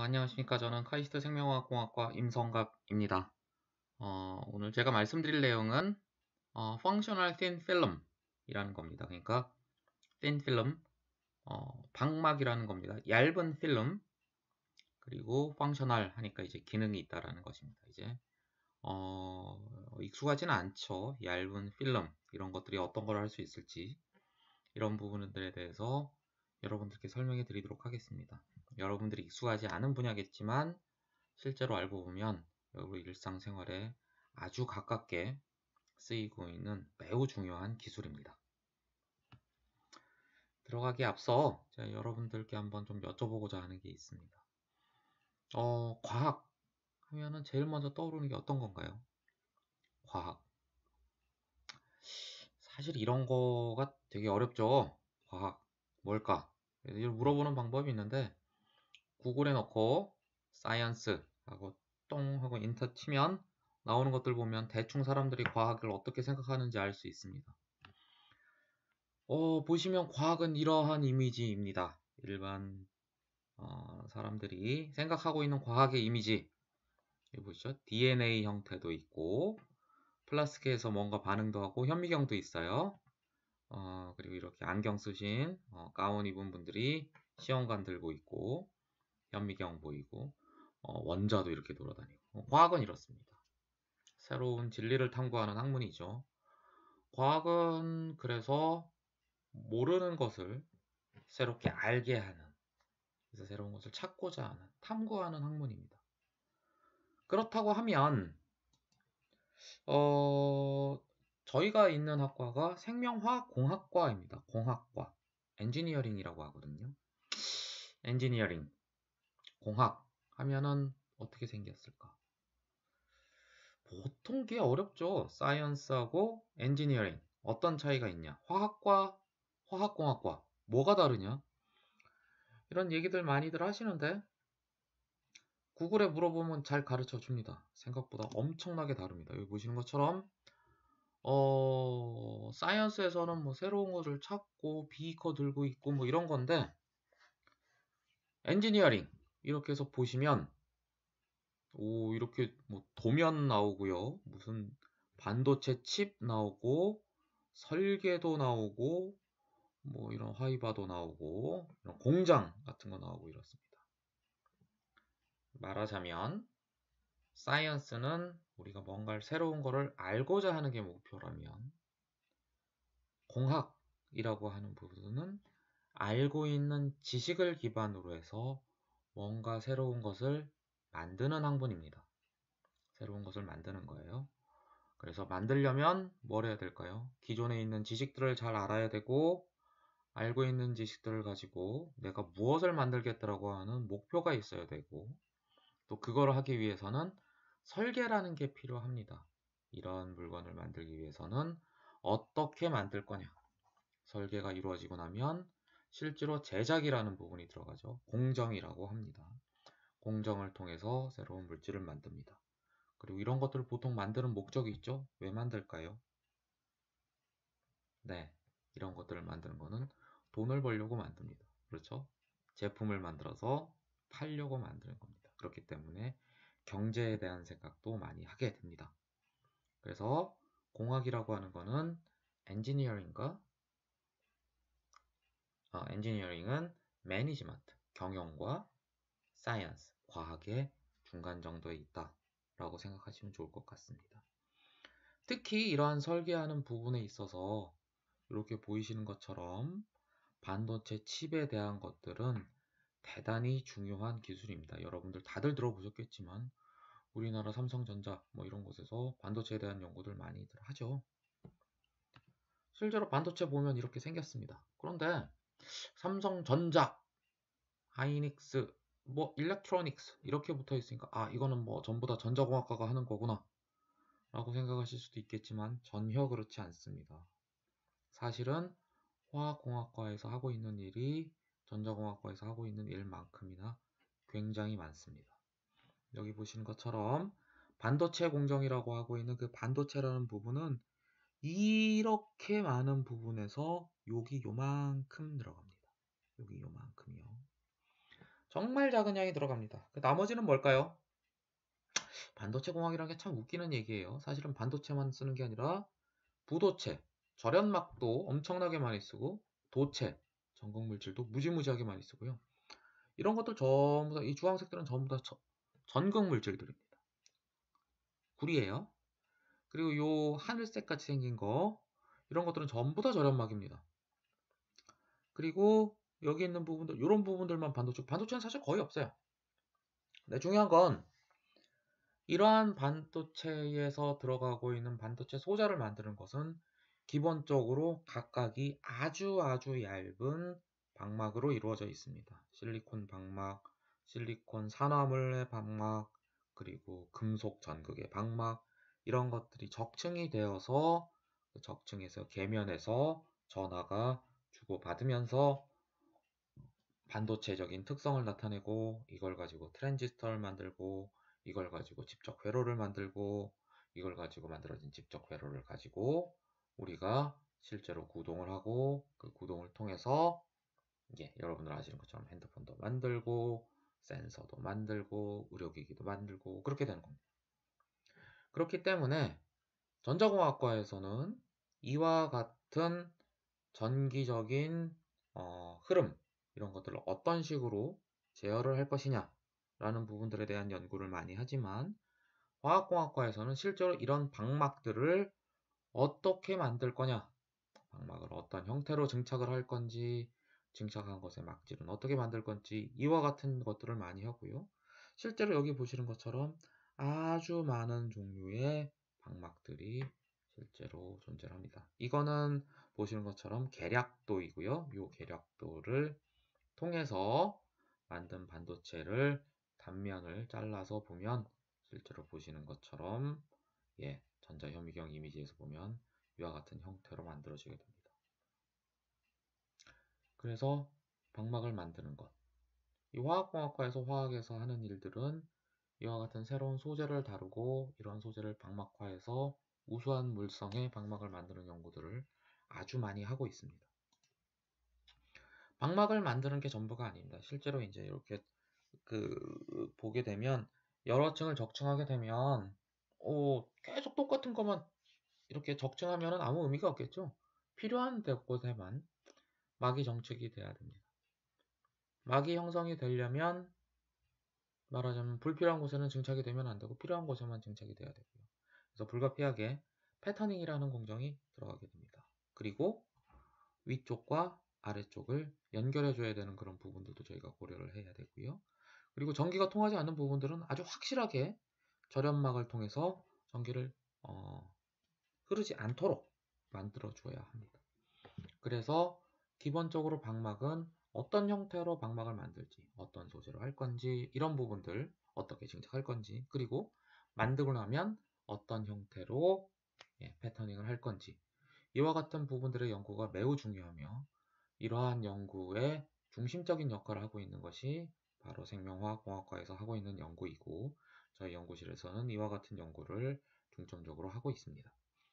안녕하십니까. 저는 카이스트 생명화학공학과 임성갑입니다. 오늘 제가 말씀드릴 내용은 Functional Thin Film 이라는 겁니다. 그러니까 Thin Film, 방막이라는 겁니다. 얇은 필름, 그리고 Functional 하니까 이제 기능이 있다라는 것입니다. 이제 익숙하지는 않죠. 얇은 필름, 이런 것들이 어떤 걸 할 수 있을지, 이런 부분들에 대해서 여러분들께 설명해 드리도록 하겠습니다. 여러분들이 익숙하지 않은 분야겠지만 실제로 알고 보면 여러분 일상생활에 아주 가깝게 쓰이고 있는 매우 중요한 기술입니다. 들어가기에 앞서 제가 여러분들께 한번 좀 여쭤보고자 하는 게 있습니다. 과학 하면은 제일 먼저 떠오르는 게 어떤 건가요? 과학. 사실 이런 거가 되게 어렵죠. 과학 뭘까? 이걸 물어보는 방법이 있는데 구글에 넣고 사이언스 하고 똥 하고 인터 치면 나오는 것들 보면 대충 사람들이 과학을 어떻게 생각하는지 알 수 있습니다. 보시면 과학은 이러한 이미지입니다. 일반 사람들이 생각하고 있는 과학의 이미지. 여기 보시죠. DNA 형태도 있고 플라스틱에서 뭔가 반응도 하고 현미경도 있어요. 그리고 이렇게 안경 쓰신 가운 입은 분들이 시험관 들고 있고 현미경 보이고 원자도 이렇게 돌아다니고 과학은 이렇습니다. 새로운 진리를 탐구하는 학문이죠. 과학은 그래서 모르는 것을 새롭게 알게 하는, 그래서 새로운 것을 찾고자 하는, 탐구하는 학문입니다. 그렇다고 하면 저희가 있는 학과가 생명화학공학과입니다. 공학과, 엔지니어링이라고 하거든요. 엔지니어링, 공학 하면은 어떻게 생겼을까? 보통 게 어렵죠. 사이언스하고 엔지니어링. 어떤 차이가 있냐? 화학과 화학공학과. 뭐가 다르냐? 이런 얘기들 많이들 하시는데 구글에 물어보면 잘 가르쳐 줍니다. 생각보다 엄청나게 다릅니다. 여기 보시는 것처럼 사이언스에서는 뭐 새로운 것을 찾고 비커 들고 있고 뭐 이런 건데 엔지니어링 이렇게 해서 보시면 이렇게 뭐 도면 나오고요. 무슨 반도체 칩 나오고 설계도 나오고 뭐 이런 화이바도 나오고 이런 공장 같은 거 나오고 이렇습니다. 말하자면 사이언스는 우리가 뭔가를 새로운 거를 알고자 하는 게 목표라면 공학이라고 하는 부분은 알고 있는 지식을 기반으로 해서 뭔가 새로운 것을 만드는 학문입니다. 새로운 것을 만드는 거예요. 그래서 만들려면 뭘 해야 될까요? 기존에 있는 지식들을 잘 알아야 되고 알고 있는 지식들을 가지고 내가 무엇을 만들겠다라고 하는 목표가 있어야 되고 또 그걸 하기 위해서는 설계라는 게 필요합니다. 이런 물건을 만들기 위해서는 어떻게 만들 거냐. 설계가 이루어지고 나면 실제로 제작이라는 부분이 들어가죠. 공정이라고 합니다. 공정을 통해서 새로운 물질을 만듭니다. 그리고 이런 것들을 보통 만드는 목적이 있죠. 왜 만들까요? 네, 이런 것들을 만드는 거는 돈을 벌려고 만듭니다. 그렇죠? 제품을 만들어서 팔려고 만드는 겁니다. 그렇기 때문에 경제에 대한 생각도 많이 하게 됩니다. 그래서 공학이라고 하는 거는 엔지니어링은 매니지먼트, 경영과 사이언스, 과학의 중간 정도에 있다라고 생각하시면 좋을 것 같습니다. 특히 이러한 설계하는 부분에 있어서 이렇게 보이시는 것처럼 반도체 칩에 대한 것들은 대단히 중요한 기술입니다. 여러분들 다들 들어보셨겠지만 우리나라 삼성전자 뭐 이런 곳에서 반도체에 대한 연구들 많이들 하죠. 실제로 반도체 보면 이렇게 생겼습니다. 그런데 삼성전자, 하이닉스, 뭐 일렉트로닉스 이렇게 붙어 있으니까 이거는 뭐 전부 다 전자공학과가 하는 거구나 라고 생각하실 수도 있겠지만 전혀 그렇지 않습니다. 사실은 화학공학과에서 하고 있는 일이 전자공학과에서 하고 있는 일만큼이나 굉장히 많습니다. 여기 보시는 것처럼 반도체 공정이라고 하고 있는 그 반도체라는 부분은 이렇게 많은 부분에서 여기 요만큼 들어갑니다. 여기 요만큼이요. 정말 작은 양이 들어갑니다. 나머지는 뭘까요? 반도체 공학이라는 게 참 웃기는 얘기예요. 사실은 반도체만 쓰는 게 아니라 부도체, 절연막도 엄청나게 많이 쓰고 도체, 전극물질도 무지무지하게 많이 쓰고요. 이런 것들 전부 다, 이 주황색들은 전부 다 전극물질들입니다. 구리예요. 그리고 요 하늘색 같이 생긴 거, 이런 것들은 전부 다 절연막입니다. 그리고 여기 있는 부분들, 이런 부분들만 반도체는 사실 거의 없어요. 근데 중요한 건 이러한 반도체에서 들어가고 있는 반도체 소자를 만드는 것은 기본적으로 각각이 아주 얇은 방막으로 이루어져 있습니다. 실리콘 방막, 실리콘 산화물의 방막, 그리고 금속 전극의 방막, 이런 것들이 적층이 되어서 그 적층에서 계면에서 전하가 주고받으면서 반도체적인 특성을 나타내고, 이걸 가지고 트랜지스터를 만들고, 이걸 가지고 집적 회로를 만들고, 이걸 가지고 만들어진 집적 회로를 가지고 우리가 실제로 구동을 하고, 그 구동을 통해서 여러분들 아시는 것처럼 핸드폰도 만들고 센서도 만들고 의료기기도 만들고 그렇게 되는 겁니다. 그렇기 때문에 전자공학과에서는 이와 같은 전기적인 흐름, 이런 것들을 어떤 식으로 제어를 할 것이냐 라는 부분들에 대한 연구를 많이 하지만, 화학공학과에서는 실제로 이런 방막들을 어떻게 만들 거냐, 방막을 어떤 형태로 증착을 할 건지, 증착한 것의 막질은 어떻게 만들 건지, 이와 같은 것들을 많이 하고요. 실제로 여기 보시는 것처럼 아주 많은 종류의 방막들이 실제로 존재합니다. 이거는 보시는 것처럼 계략도이고요. 이 계략도를 통해서 만든 반도체를 단면을 잘라서 보면 실제로 보시는 것처럼 전자현미경 이미지에서 보면 이와 같은 형태로 만들어지게 됩니다. 그래서 방막을 만드는 것, 이 화학공학과에서 화학에서 하는 일들은 이와 같은 새로운 소재를 다루고 이런 소재를 방막화해서 우수한 물성의 방막을 만드는 연구들을 아주 많이 하고 있습니다. 방막을 만드는 게 전부가 아닙니다. 실제로 이제 이렇게 보게 되면 여러 층을 적층하게 되면 계속 똑같은 것만 이렇게 적층하면 아무 의미가 없겠죠. 필요한 곳에만 막이 정책이 돼야 됩니다. 막이 형성이 되려면 말하자면 불필요한 곳에는 증착이 되면 안 되고 필요한 곳에만 증착이 돼야 되고요. 그래서 불가피하게 패터닝이라는 공정이 들어가게 됩니다. 그리고 위쪽과 아래쪽을 연결해 줘야 되는 그런 부분들도 저희가 고려를 해야 되고요. 그리고 전기가 통하지 않는 부분들은 아주 확실하게 절연막을 통해서 전기를 흐르지 않도록 만들어 줘야 합니다. 그래서 기본적으로 방막은 어떤 형태로 방막을 만들지, 어떤 소재로 할 건지, 이런 부분들 어떻게 증착할 건지, 그리고 만들고 나면 어떤 형태로 패터닝을 할 건지, 이와 같은 부분들의 연구가 매우 중요하며, 이러한 연구의 중심적인 역할을 하고 있는 것이 바로 생명화학공학과에서 하고 있는 연구이고, 저희 연구실에서는 이와 같은 연구를 중점적으로 하고 있습니다.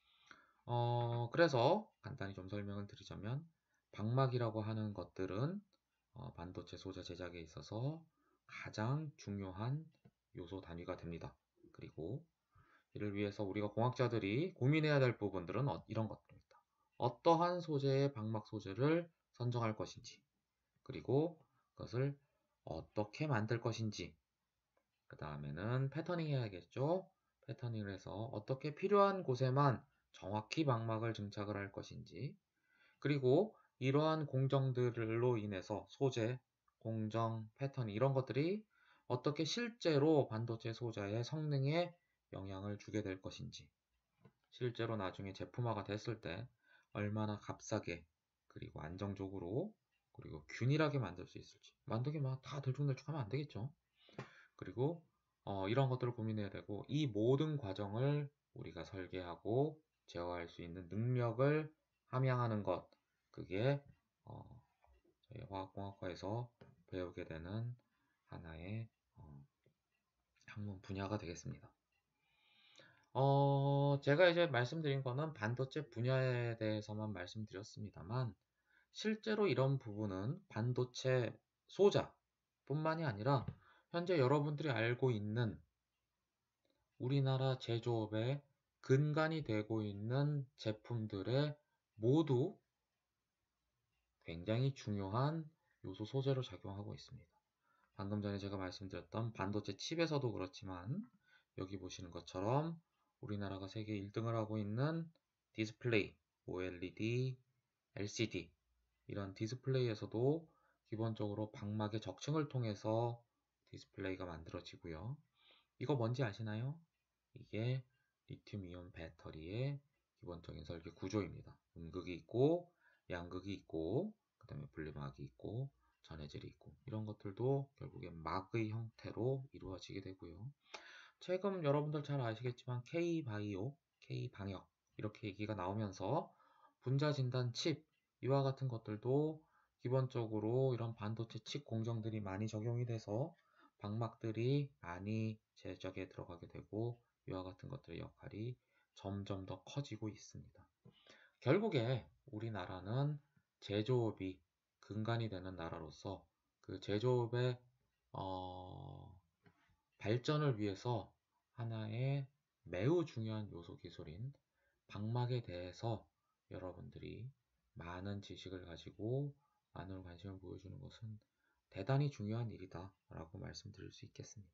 그래서 간단히 좀 설명을 드리자면, 방막이라고 하는 것들은 반도체 소재 제작에 있어서 가장 중요한 요소 단위가 됩니다. 그리고 이를 위해서 우리가 공학자들이 고민해야 될 부분들은 이런 것들입니다. 어떠한 소재의 방막 소재를 선정할 것인지, 그리고 그것을 어떻게 만들 것인지, 그 다음에는 패터닝 해야겠죠. 패터닝을 해서 어떻게 필요한 곳에만 정확히 방막을 증착을 할 것인지, 그리고 이러한 공정들로 인해서 소재, 공정, 패턴 이런 것들이 어떻게 실제로 반도체 소자의 성능에 영향을 주게 될 것인지, 실제로 나중에 제품화가 됐을 때 얼마나 값싸게 그리고 안정적으로 그리고 균일하게 만들 수 있을지, 만들기 막 다 들쭉날쭉하면 안 되겠죠. 그리고 이런 것들을 고민해야 되고, 이 모든 과정을 우리가 설계하고 제어할 수 있는 능력을 함양하는 것, 그게 저희 화학공학과에서 배우게 되는 하나의 학문 분야가 되겠습니다. 제가 이제 말씀드린 거는 반도체 분야에 대해서만 말씀드렸습니다만, 실제로 이런 부분은 반도체 소자, 뿐만이 아니라 현재 여러분들이 알고 있는 우리나라 제조업의 근간이 되고 있는 제품들의 모두 굉장히 중요한 요소 소재로 작용하고 있습니다. 방금 전에 제가 말씀드렸던 반도체 칩에서도 그렇지만 여기 보시는 것처럼 우리나라가 세계 1등을 하고 있는 디스플레이, OLED, LCD 이런 디스플레이에서도 기본적으로 방막의 적층을 통해서 디스플레이가 만들어지고요. 이거 뭔지 아시나요? 이게 리튬이온 배터리의 기본적인 설계 구조입니다. 음극이 있고 양극이 있고 그 다음에 분리막이 있고 전해질이 있고 이런 것들도 결국엔 막의 형태로 이루어지게 되고요. 최근 여러분들 잘 아시겠지만 K바이오, K방역 이렇게 얘기가 나오면서 분자진단 칩 이와 같은 것들도 기본적으로 이런 반도체 칩 공정들이 많이 적용이 돼서 방막들이 많이 제작에 들어가게 되고 이와 같은 것들의 역할이 점점 더 커지고 있습니다. 결국에 우리나라는 제조업이 근간이 되는 나라로서 그 제조업의 발전을 위해서 하나의 매우 중요한 요소 기술인 방막에 대해서 여러분들이 많은 지식을 가지고 많은 관심을 보여주는 것은 대단히 중요한 일이다 라고 말씀드릴 수 있겠습니다.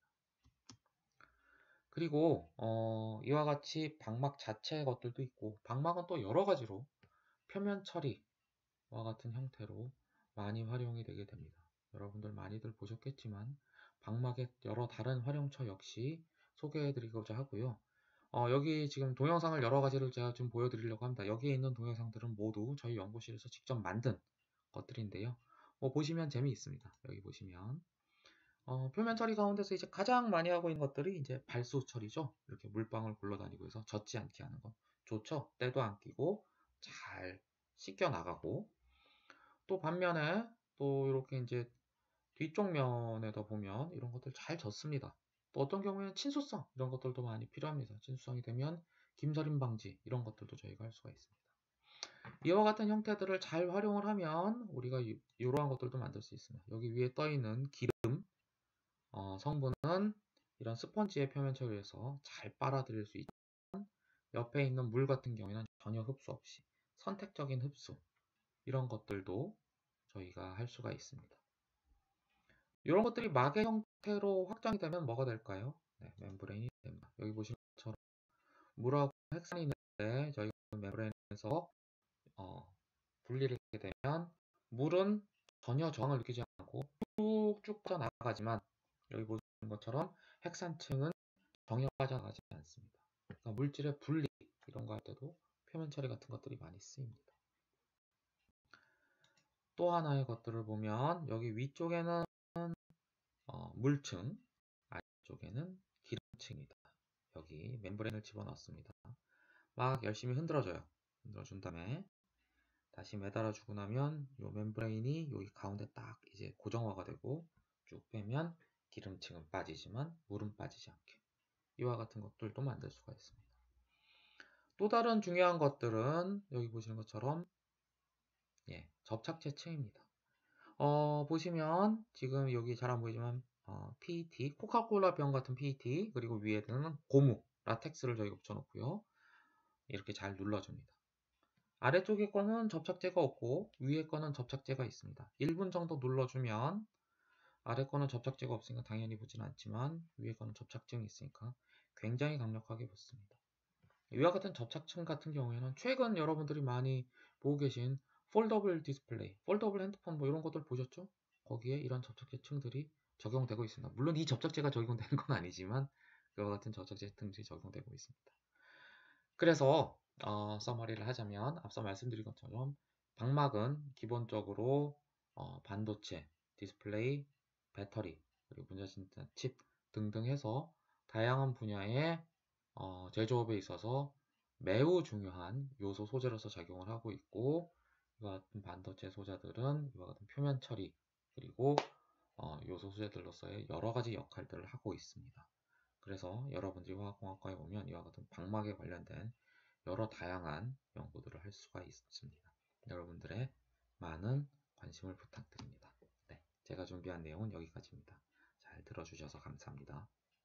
그리고 이와 같이 방막 자체의 것들도 있고 방막은 또 여러 가지로 표면 처리와 같은 형태로 많이 활용이 되게 됩니다. 여러분들 많이들 보셨겠지만 방막의 여러 다른 활용처 역시 소개해 드리고자 하고요. 여기 지금 동영상을 여러 가지를 제가 좀 보여드리려고 합니다. 여기에 있는 동영상들은 모두 저희 연구실에서 직접 만든 것들인데요. 보시면 재미있습니다. 여기 보시면 표면 처리 가운데서 이제 가장 많이 하고 있는 것들이 이제 발수 처리죠. 이렇게 물방울 굴러다니고 해서 젖지 않게 하는 거 좋죠. 때도 안 끼고 잘 씻겨 나가고 또 반면에 또 이렇게 이제 뒤쪽 면에다 보면 이런 것들 잘 젖습니다. 또 어떤 경우에는 친수성 이런 것들도 많이 필요합니다. 친수성이 되면 김서림 방지 이런 것들도 저희가 할 수가 있습니다. 이와 같은 형태들을 잘 활용을 하면 우리가 이러한 것들도 만들 수 있습니다. 여기 위에 떠 있는 기름 성분은 이런 스펀지의 표면 처리에서 잘 빨아들일 수 있지만 옆에 있는 물 같은 경우에는 전혀 흡수 없이 선택적인 흡수 이런 것들도 저희가 할 수가 있습니다. 이런 것들이 막의 형태로 확장이 되면 뭐가 될까요? 네, 멤브레인이 됩니다. 여기 보시는 것처럼 물하고 핵산이 있는데 저희가 멤브레인에서 분리를 하게 되면 물은 전혀 저항을 느끼지 않고 쭉쭉 빠져나가지만 여기 보시는 것처럼 핵산층은 전혀 빠져나가지 않습니다. 그러니까 물질의 분리 이런 거 할 때도 표면 처리 같은 것들이 많이 쓰입니다. 또 하나의 것들을 보면 여기 위쪽에는 물층, 아래쪽에는 기름층입니다. 여기 멤브레인을 집어넣습니다. 막 열심히 흔들어줘요. 흔들어준 다음에 다시 매달아주고 나면 이 멤브레인이 여기 가운데 딱 이제 고정화가 되고 쭉 빼면 기름층은 빠지지만 물은 빠지지 않게 이와 같은 것들도 만들 수가 있습니다. 또 다른 중요한 것들은 여기 보시는 것처럼 접착제 층입니다. 보시면 지금 여기 잘 안 보이지만 PET, 코카콜라 병 같은 PET 그리고 위에는 고무, 라텍스를 저희가 붙여놓고요. 이렇게 잘 눌러줍니다. 아래쪽에 거는 접착제가 없고 위에 거는 접착제가 있습니다. 1분 정도 눌러주면 아래 거는 접착제가 없으니까 당연히 붙진 않지만 위에 거는 접착증이 있으니까 굉장히 강력하게 붙습니다. 이와 같은 접착층 같은 경우에는 최근 여러분들이 많이 보고 계신 폴더블 디스플레이, 폴더블 핸드폰 뭐 이런 것들 보셨죠? 거기에 이런 접착제 층들이 적용되고 있습니다. 물론 이 접착제가 적용되는 건 아니지만 그와 같은 접착제 층들이 적용되고 있습니다. 그래서 서머리를 하자면 앞서 말씀드린 것처럼 방막은 기본적으로 반도체, 디스플레이, 배터리, 그리고 분자진단 칩 등등 해서 다양한 분야의 제조업에 있어서 매우 중요한 요소 소재로서 작용을 하고 있고 이와 같은 반도체 소재들은 이와 같은 표면 처리 그리고 요소 소재들로서의 여러 가지 역할들을 하고 있습니다. 그래서 여러분들이 화학공학과에 보면 이와 같은 방막에 관련된 여러 다양한 연구들을 할 수가 있습니다. 여러분들의 많은 관심을 부탁드립니다. 네, 제가 준비한 내용은 여기까지입니다. 잘 들어주셔서 감사합니다.